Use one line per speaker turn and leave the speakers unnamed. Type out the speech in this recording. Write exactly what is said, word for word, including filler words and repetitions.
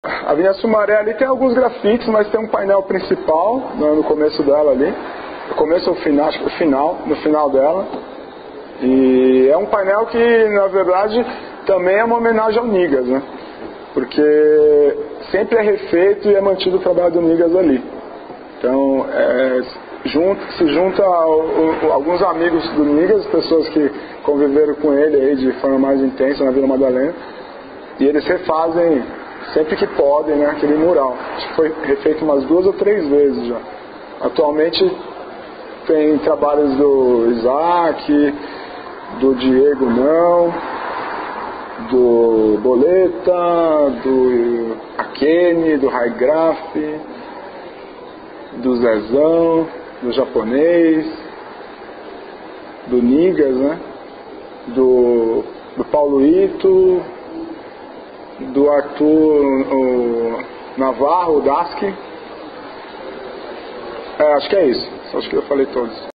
a Avenida Sumaré ali tem alguns grafites, mas tem um painel principal no, no começo dela ali. No começo ou final, acho que no final, no final dela. E é um painel que, na verdade, também é uma homenagem ao Nigas, né? Porque sempre é refeito e é mantido o trabalho do Nigas ali. Então, é, junto, se junta ao, ao, alguns amigos do Nigas, pessoas que conviveram com ele aí de forma mais intensa na Vila Madalena, e eles refazem sempre que podem, né, aquele mural. Acho que foi refeito umas duas ou três vezes já. Atualmente tem trabalhos do Isaac, do Diego Não, do Boleta, do Akene, do Raigraf, do Zezão, do Japonês, do Nigas, né? Do, do Paulo Ito, do Arthur o Navarro, o Daski. É, acho que é isso. Acho que eu falei todos.